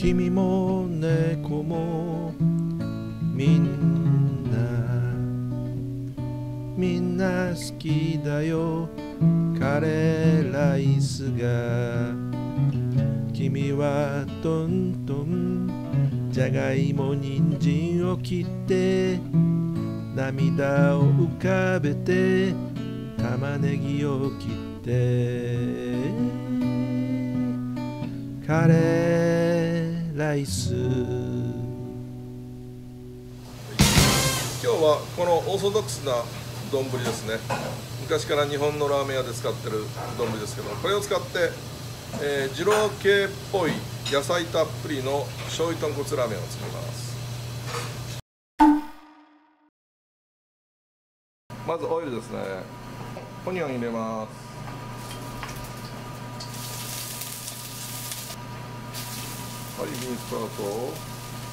君も猫もみんな好きだよカレーライスが。君はトントンじゃがいも人参を切って涙を浮かべて玉ねぎを切ってカレーライス。今日はこのオーソドックスな丼ですね。昔から日本のラーメン屋で使ってる丼ですけど、これを使って、二郎系っぽい野菜たっぷりの醤油豚骨ラーメンを作ります。まずオイルですね。オニオン入れます。はい、ビーンスプラウト。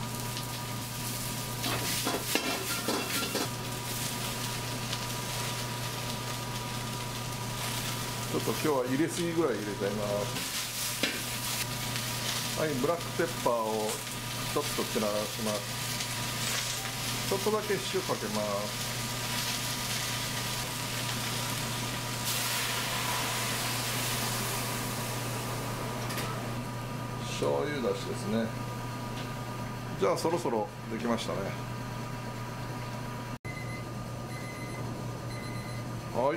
ちょっと今日は入れすぎぐらい入れちゃいます。はい、ブラックペッパーをちょっと散らします。ちょっとだけ塩かけます。醤油だしですね。じゃあそろそろできましたね。はい、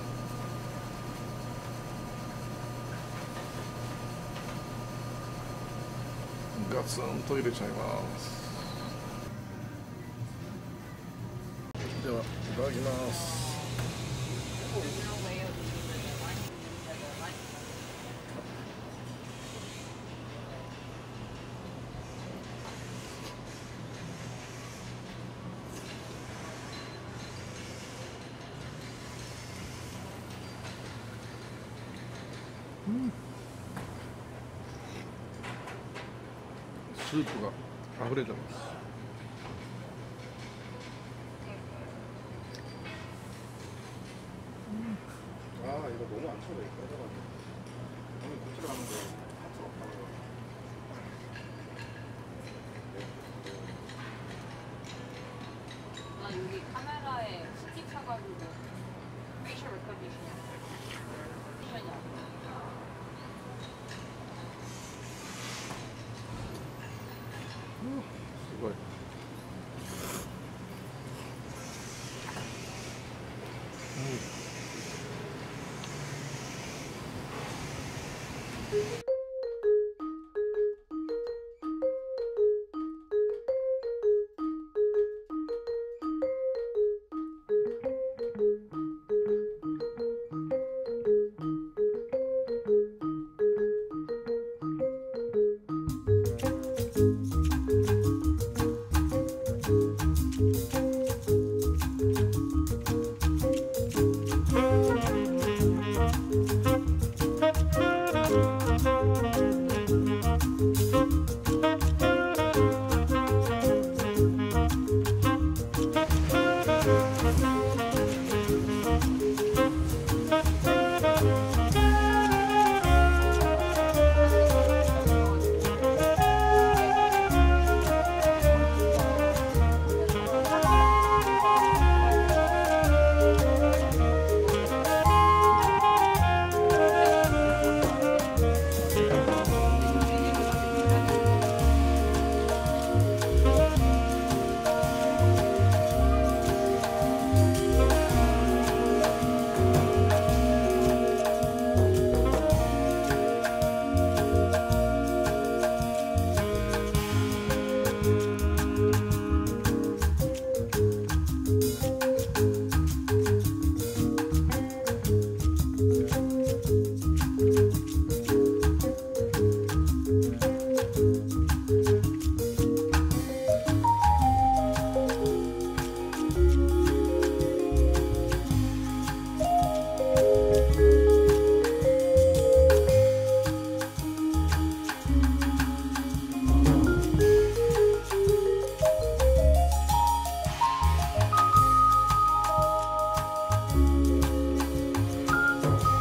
ガツンと入れちゃいます。ではいただきます。スープが溢れてます。 여기 카메라에 스틱 사가지고 페이셜 레코니션이야. すごい。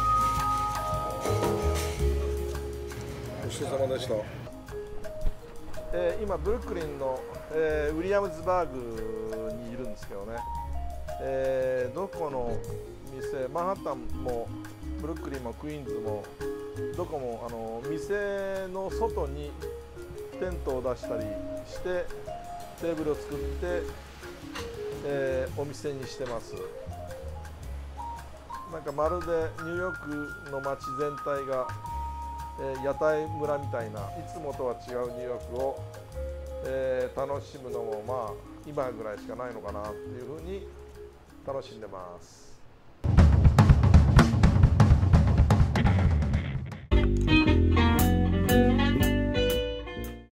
ごちそうさまでした。 今ブルックリンの、ウィリアムズバーグにいるんですけどね、どこの店、マンハッタンもブルックリンもクイーンズもどこも店の外にテントを出したりしてテーブルを作って、お店にしてます。なんかまるでニューヨークの街全体が、屋台村みたいないつもとは違うニューヨークを、楽しむのもまあ今ぐらいしかないのかなっていうふうに楽しんでます。